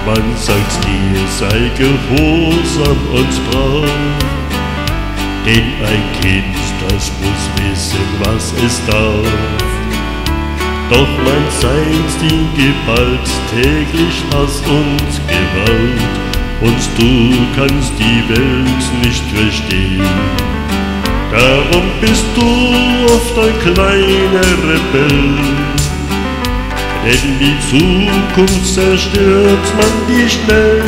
Man sagt dir, sei gehorsam und brav, denn ein Kind, das muss wissen, was es darf. Doch man zeigt ihm geballt täglich Hass und Gewalt, und du kannst die Welt nicht verstehen. Darum bist du oft ein kleiner Rebell, denn die Zukunft zerstört man dir schnell.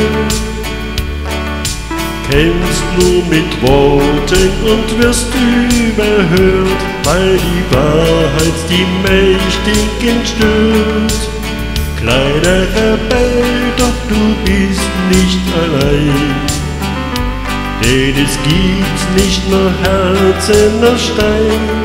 Kämpfst nur mit Worten und wirst überhört, weil die Wahrheit die Mächtigen stört. Kleiner Rebell, doch du bist nicht allein, denn es gibt nicht nur Herzen aus Stein.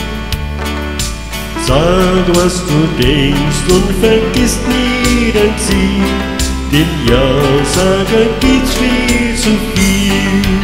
Sag, was du denkst und vergiss nie dein Ziel, denn Ja-Sager gibt's viel zu viel.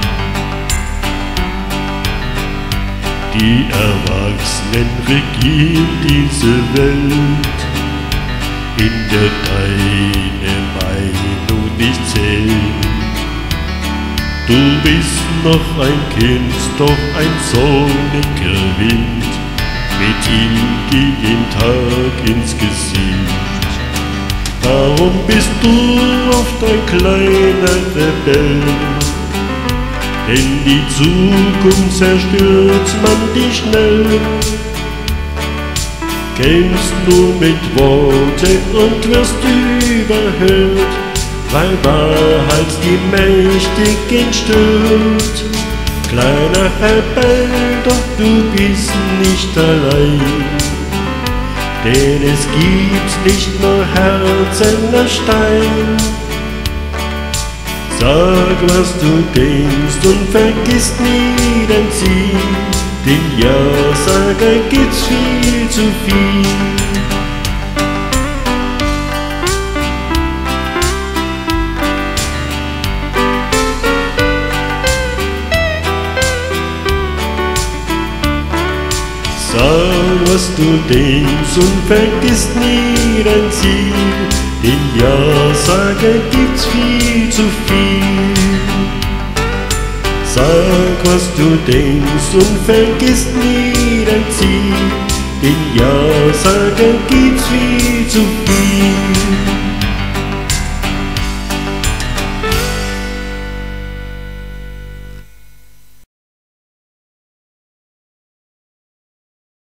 Die Erwachsenen regieren diese Welt, in der deine Meinung nicht zählt. Du bist noch ein Kind, doch ein zorniger Wind, mit ihm jeden Tag ins Gesicht. Warum bist du oft ein kleiner Rebell? Denn die Zukunft zerstört man die schnell. Kämpfst nur mit Worten und wirst überhört, weil Wahrheit die Mächtigen stört. Kleiner Rebell, doch du bist nicht allein, denn es gibt nicht nur Herzen aus Stein. Sag, was du denkst und vergiss nie dein Ziel, denn Ja-Sager gibt's viel zu viel. Sag, was du denkst und vergiss nie dein Ziel, denn Ja-Sager gibt's viel zu viel. Sag, was du denkst und vergiss nie dein Ziel, denn Ja-Sager gibt's viel zu viel.